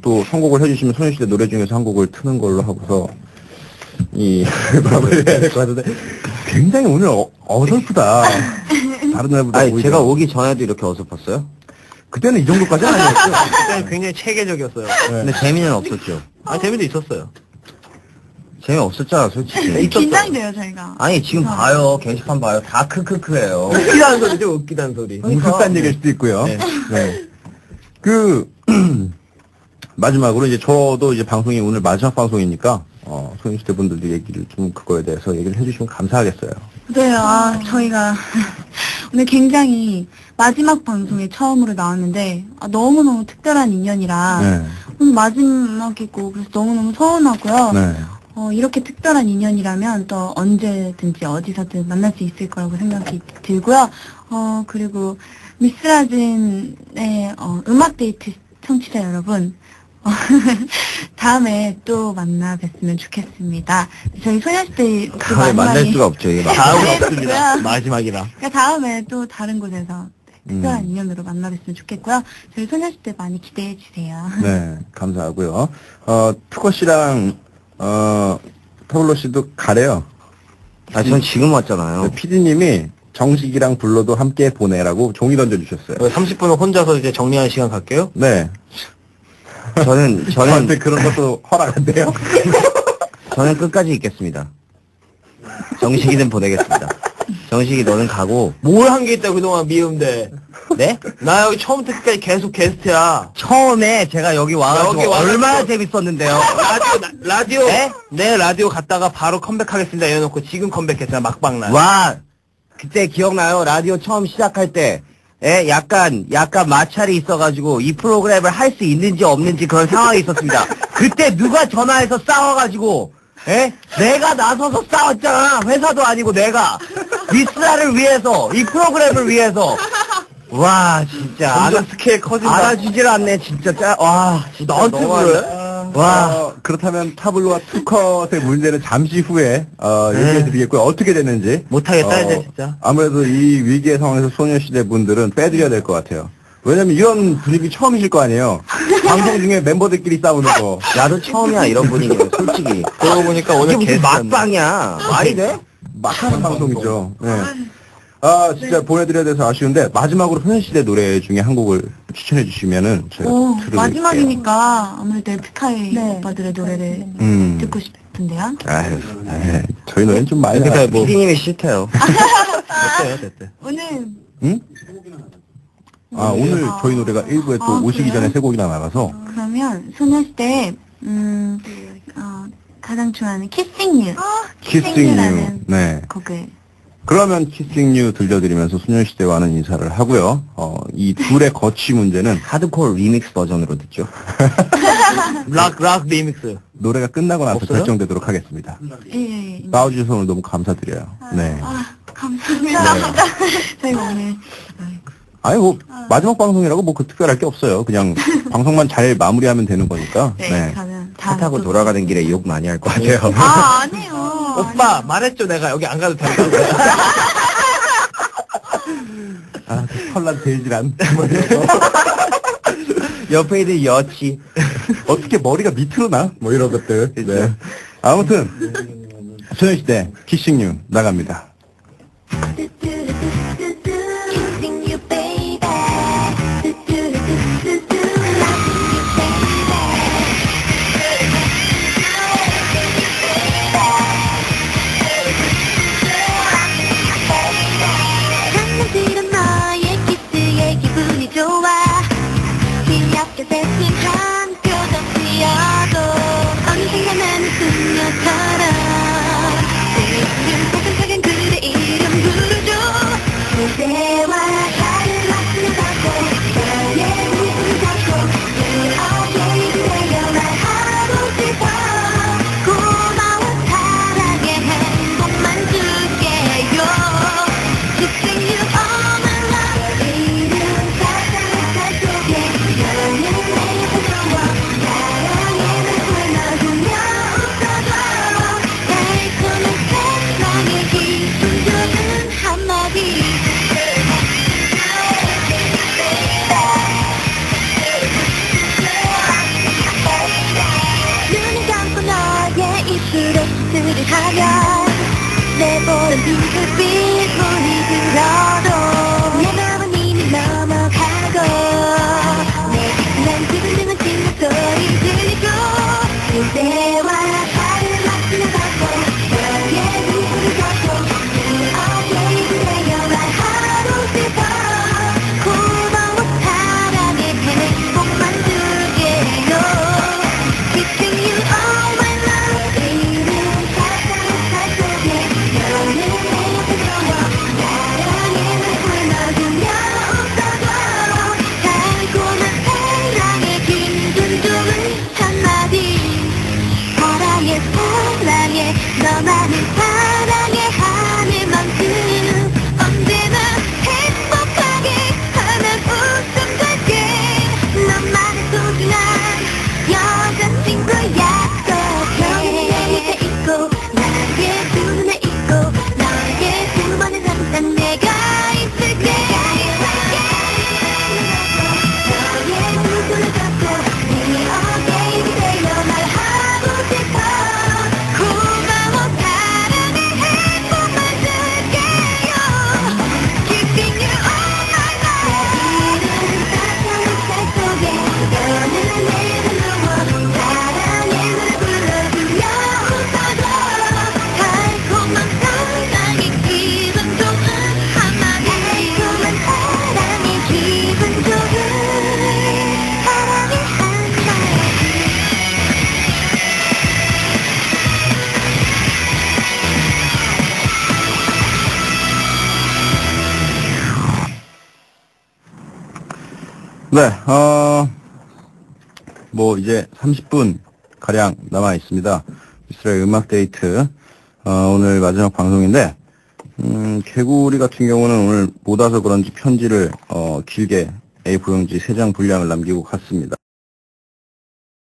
또 선곡을 해주시면 소녀시대 노래 중에서 한 곡을 트는 걸로 하고서 마무리해야 될 것 같은데 굉장히 오늘 어설프다. 다른 날보다. 아니, 제가 오기 전에도 이렇게 어설펐어요? 그때는 이 정도까지는 아니었죠. 그때는 굉장히 체계적이었어요. 네. 근데 재미는 없었죠. 재미도 있었어요. 재미없었잖아, 솔직히. 긴장돼요, 저희가. 아니, 지금 봐요. 게시판 봐요. 다 크크크예요. 웃기다는 소리죠, 웃기다는 소리. 비슷한 얘기일 수도 있고요. 네. 네. 마지막으로 이제 저도 이제 방송이 오늘 마지막 방송이니까, 소녀시대 분들도 얘기를 좀 그거에 대해서 얘기를 해주시면 감사하겠어요. 네, 저희가 오늘 굉장히 마지막 방송에 처음으로 나왔는데, 너무너무 특별한 인연이라, 네. 오늘 마지막이고, 그래서 너무너무 서운하고요. 네. 이렇게 특별한 인연이라면 또 언제든지 어디서든 만날 수 있을 거라고 생각이 들고요. 그리고 미스라진의 음악 데이트 청취자 여러분, 다음에 또 만나 뵀으면 좋겠습니다. 저희 소녀시대 다음에 만날 수가 없죠, 이게. 다음은 네, 없습니다. 그렇고요. 마지막이라. 그러니까 다음에 또 다른 곳에서 특별한 인연으로 만나 뵀으면 좋겠고요. 저희 소녀시대 많이 기대해 주세요. 네, 감사하고요. 투거 씨랑, 타블로 씨도 가래요. 전 지금 왔잖아요. PD님이 정식이랑 불러도 함께 보내라고 종이 던져주셨어요. 30분은 혼자서 이제 정리하는 시간 갈게요? 네. 저한테 그런 것도 허락한대요. 저는 끝까지 있겠습니다. 정식이는 보내겠습니다. 정식이 너는 가고. 뭘 한 게 있다, 그동안 미운데. 네? 나 여기 처음부터 끝까지 계속 게스트야. 처음에 제가 여기 와가지고 여기 와가지고 얼마나 재밌었는데요. 라디오. 네? 네, 라디오 갔다가 바로 컴백하겠습니다. 이래놓고 지금 컴백했잖아, 막방날. 와, 그때 기억나요? 라디오 처음 시작할 때. 약간 마찰이 있어가지고 이 프로그램을 할 수 있는지 없는지 그런 상황이 있었습니다. 그때 누가 전화해서 싸워가지고, 내가 나서서 싸웠잖아. 회사도 아니고 내가. 미스라를 위해서, 이 프로그램을 위해서. 와, 진짜. 점점 스케일 커진다. 알아주질 않네, 진짜. 와, 진짜 너한테 너무하네. 와. 그렇다면 타블로와 투컷의 문제는 잠시 후에 얘기해드리겠고요. 어떻게 됐는지. 못하겠다, 이제 진짜. 아무래도 이 위기의 상황에서 소녀시대 분들은 빼드려야 될 것 같아요. 왜냐면 이런 분위기 처음이실 거 아니에요. 방송 중에 멤버들끼리 싸우는 거. 나도 처음이야, 이런 분위기는, 솔직히. 그러고 보니까 오늘 이게 무슨 게스트였네. 막방이야. 말이 돼? 막 하는 방송이죠. 네. 진짜 보내드려야 돼서 아쉬운데, 마지막으로 소녀시대 노래 중에 한 곡을 추천해 주시면은, 저희가 들을게요. 마지막이니까 아무래도 에픽하이 오빠들의 노래를 듣고 싶은데요. 아유, 저희 노래는 좀 많이 근데 나가고. 피디님이 싫대요. 됐대. 오늘 응? 오늘 저희 노래가 1부에 또 오시기 그래요? 전에 3곡이나 나가서, 그러면 소녀시대 가장 좋아하는 키싱 유 키싱 유. 네. 곡을 그러면 키싱 유 들려드리면서 소녀시대와는 인사를 하고요. 이 둘의 거취 문제는 하드코어 리믹스 버전으로 듣죠. 락 리믹스. 노래가 끝나고 나서 없어요? 결정되도록 하겠습니다. 예. 나와주셔서 오늘 너무 감사드려요. 네. 감사합니다. 저희가 오늘 아니, 마지막 방송이라고 그 특별할 게 없어요. 그냥 방송만 잘 마무리하면 되는 거니까. 가면 차 타고 돌아가는 길에 욕 많이 할 것 같아요. 아니에요. 오빠, 말했죠, 내가. 여기 안 가도 된다고. 털난 돼지란. 옆에 있는 여치. 어떻게 머리가 밑으로 나? 뭐 이런 것들. 네. 아무튼, 소녀시대 키싱 유 나갑니다. Kissing you, baby. 장난스런 너의 키스에 기분이 좋아. 귀엽게 세심한 표정 지어도 어느샌가 나는 그녀처럼. 지금 포근하게 그 보는 핑크빛 들어도 내 맘은 이미 넘어가고 내 난 기분 등은 찡긋 소리 들리고 그대와 발을 맞추면서 너의 눈을 잡고 어깨에 그대여 말하고 싶어 고마워 사랑해 행복만 줄게요 Keeping you all my love 이른 사랑의 속에 너는 내 옆에 서서 사랑의 말을 나누며 웃어줘 달콤한 사랑의 기분 좋은 한마디 사랑해 사랑해 너만을 사랑해 하는 만큼 언제나 행복하게 하면 웃음 될게 너만의 소중한 여자친구 약속해 내 밑에 있고 나의 두 눈에 있고 너의 두 번의 항상 내가 있을게 너의 두 손을 잡고 네 어깨에 기대어 말하고 싶어 고마워 사랑해 행복만 줄게요 Keeping you all my life 이른 따뜻한 속에 너는 내게 누워 사랑의 노래 불러주며 웃어줘 달콤한 사랑의 기분 좋은 한마디 달콤한 사랑의 기분 좋은 사랑의 한마디 네, 뭐, 이제 30분 가량 남아 있습니다. 이스라엘 음악 데이트, 오늘 마지막 방송인데, 개구리 같은 경우는 오늘 못 와서 그런지 편지를, 길게 A4용지 3장 분량을 남기고 갔습니다.